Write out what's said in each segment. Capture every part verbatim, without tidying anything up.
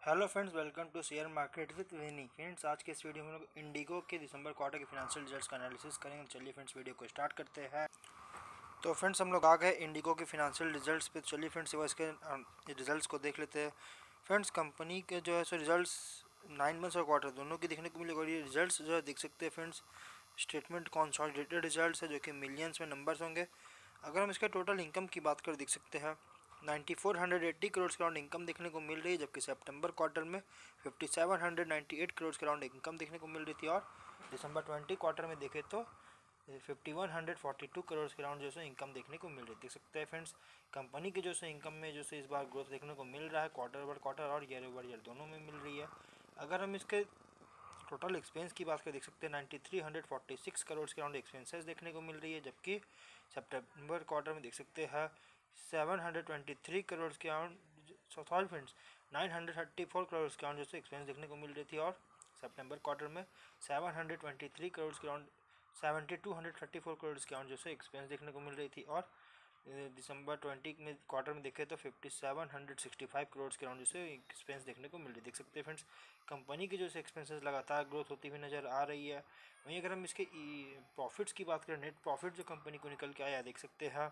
Hello friends, welcome to share market with Vini. Friends, आज के इस वीडियो में हम लोग इंडिगो के दिसंबर क्वार्टर के फाइनेंशियल रिजल्ट्स का एनालिसिस करेंगे। चलिए फ्रेंड्स, वीडियो को स्टार्ट करते हैं। तो फ्रेंड्स, हम लोग आ गए इंडिगो के फाइनेंशियल रिजल्ट्स पे। चलिए फ्रेंड्स, वो इसके रिजल्ट्स को देख लेते हैं। फ्रेंड्स, कंपनी के जो है सो रिजल्ट्स नाइन मंथ्स और क्वार्टर दोनों की देखने को मिलेगा। और ये रिजल्ट्स जो है देख सकते हैं फ्रेंड्स, स्टेटमेंट कॉन्सॉलिडेटेड रिजल्ट्स है जो कि मिलियंस में नंबर्स होंगे। अगर हम इसके टोटल इनकम की बात कर देख सकते हैं ninety four hundred eighty crore के अराउंड इनकम देखने को मिल रही है, जबकि सितंबर क्वार्टर में fifty seven hundred ninety eight crore के अराउंड इनकम देखने को मिल रही थी। और दिसंबर ट्वेंटी क्वार्टर में देखें तो fifty one hundred forty two crore के अराउंड जो है इनकम देखने को मिल रही है। देख सकते हैं फ्रेंड्स, कंपनी के जो है इनकम में जो है इस बार ग्रोथ देखने को मिल रहा है, क्वार्टर ओवर क्वार्टर और ईयर ओवर ईयर दोनों में मिल रही है। अगर हम इसके टोटल एक्सपेंस की बात कर देख सकते हैं ninety three hundred forty six crore के अराउंड एक्सपेंसेस देखने को मिल रही है, जबकि सितंबर क्वार्टर में देख सकते हैं seven hundred twenty three crore के around sorry friends nine hundred thirty four crore के अराउंड जैसे एक्सपेंस देखने को मिल रही थी। और सितंबर क्वार्टर में seven hundred twenty three crore के around seventy two hundred thirty four crore के अराउंड जैसे एक्सपेंस देखने को मिल रही थी। और दिसंबर ट्वेंटी में क्वार्टर में देखें तो fifty seven hundred sixty five crore के अराउंड जैसे एक्सपेंस देखने को मिल रही है। देख सकते हैं फ्रेंड्स, कंपनी की जो है एक्सपेंसेस लगातार ग्रोथ होती हुई नज़र आ रही है। वहीं अगर हम इसके प्रॉफिट्स की बात करें, नेट प्रॉफिट जो कंपनी को निकल के आया देख सकते हैं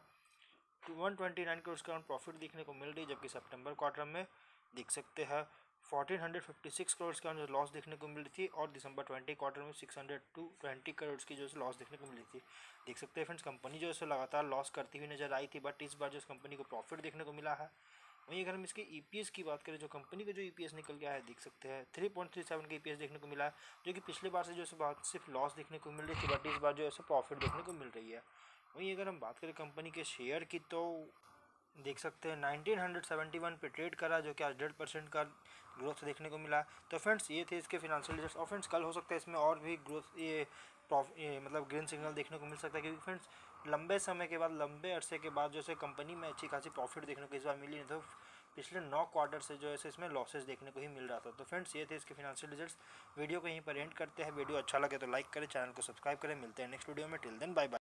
वन ट्वेंटी नाइन करोड़ के अराउंड प्रॉफिट देखने को मिल रही है, जबकि सितंबर क्वार्टर में देख सकते हैं fourteen hundred fifty six crore के अराउंड लॉस देखने को मिल रही थी। और दिसंबर ट्वेंटी क्वार्टर में six hundred two twenty crore की जो है लॉस देखने को मिल रही थी। देख सकते हैं फ्रेंड्स, कंपनी जो है लगातार लॉस करती हुई नजर आई थी, बट इस बार जो कंपनी को प्रॉफिट देखने को मिला है। वहीं अगर हम इसके ईपीएस की बात करें, जो कंपनी का जो ईपीएस निकल के आया है देख सकते हैं थ्री पॉइंट थ्री सेवन का ईपीएस देखने को मिला है, जो कि पिछले बार से जो है बात सिर्फ लॉस देखने को मिल रही थी, बट इस बार जो है प्रॉफिट देखने को मिल रही है। वहीं अगर हम बात करें कंपनी के शेयर की, तो देख सकते हैं नाइनटीन हंड्रेड सेवेंटी वन पे ट्रेड करा, जो कि आज डेढ़ परसेंट का ग्रोथ देखने को मिला। तो फ्रेंड्स, ये थे इसके फिनेंशियल रिजल्ट्स। और फ्रेंड्स, कल हो सकता है इसमें और भी ग्रोथ ये प्रॉफ ये मतलब ग्रीन सिग्नल देखने को मिल सकता है, क्योंकि फ्रेंड्स लंबे समय के बाद लंबे अरसे के बाद जो है कंपनी में अच्छी खासी प्रॉफिट देखने को इस बार मिली, नहीं तो पिछले नौ क्वार्टर से जो है इसमें लॉसेस देखने को ही मिल रहा था। तो फ्रेंड्स, ये थे इसके फिनेंशियल रिजल्ट्स। वीडियो को यहीं पर एंड करते हैं। वीडियो अच्छा लगे तो लाइक करें, चैनल को सब्सक्राइब करें। मिलते हैं नेक्स्ट वीडियो में। Till then bye bye.